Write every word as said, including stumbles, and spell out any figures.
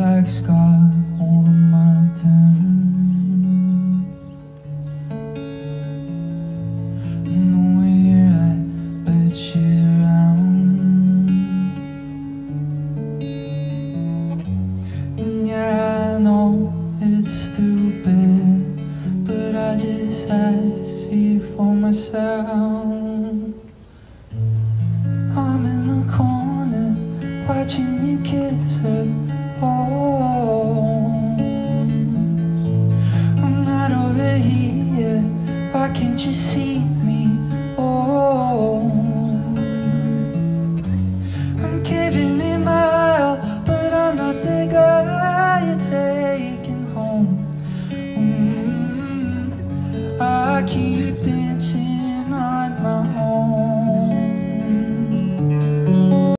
black scar over my turn. And where I bet she's around. And yeah, I know it's stupid, but I just had to see it for myself. I'm in the corner, watching you kiss her. Oh, I'm not over here, why can't you see me? Oh, I'm giving it my all, but I'm not the guy you're taking home. mm, I keep dancing on my own.